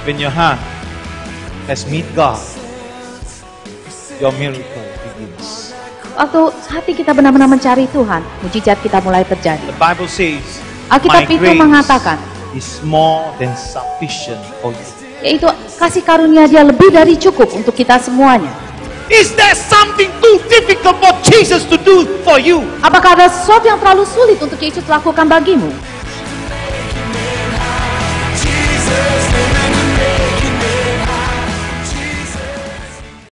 When your heart has meet God, your miracle begins. Waktu hati kita benar-benar mencari Tuhan, mujizat kita mulai terjadi. The Bible says, Alkitab my itu grace mengatakan, is more than sufficient for you. yaitu kasih karunia Dia lebih dari cukup untuk kita semuanya. Is there something too difficult for Jesus to do for you? Apakah ada sesuatu yang terlalu sulit untuk Yesus lakukan bagimu?